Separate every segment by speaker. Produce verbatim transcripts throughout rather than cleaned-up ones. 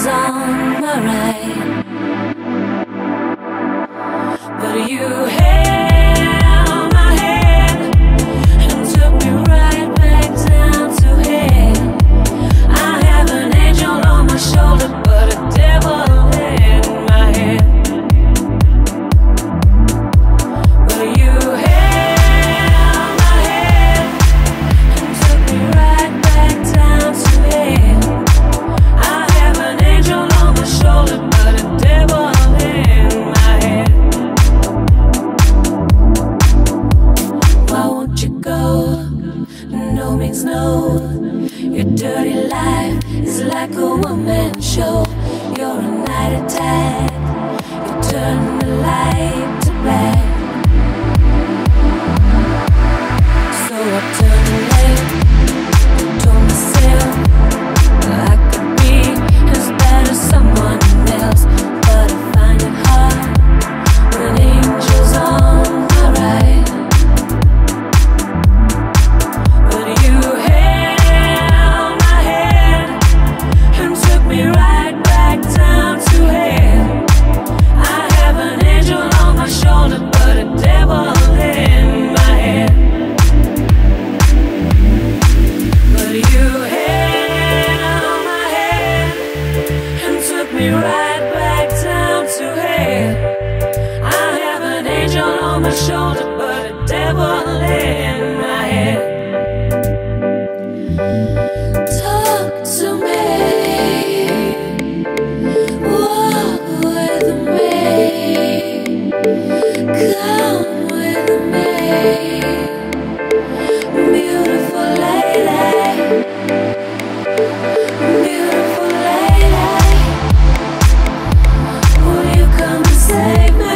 Speaker 1: angels on my right, but you held my hand and took me right back down to hell. I have an angel on my shoulder, but a devil in my head. But you held my hand and took me right back down to hell. I have an angel on my shoulder, but a devil in my head. Why won't you go? No means no. Your dirty life is like a one-man show. You're a night attack. You turn the light to black. So I turned the light, told myself I could be as bad as someone else, but I find it hard when angels on my right. But you held my hand and took me right back down to hell. I have an angel on my shoulder, but a devil in my head. But you held my hand and took me right back down to hell. I have an angel on my shoulder, but a devil in my head. Talk to me, walk with me, come with me, beautiful lady, beautiful lady. Will you come and save me?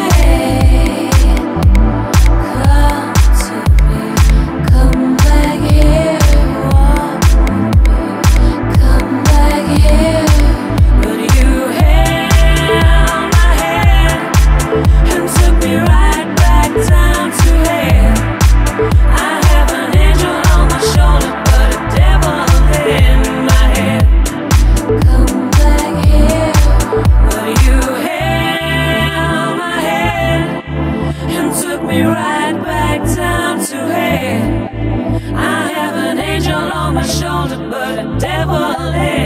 Speaker 1: Come to me, come back here, walk with me, come back here. But you held my hand and took me right back down to hell. I have an angel on my shoulder, but a devil in my head. Come back here. But you held my hand and took me right back down to hell. I have an angel on my shoulder, but a devil in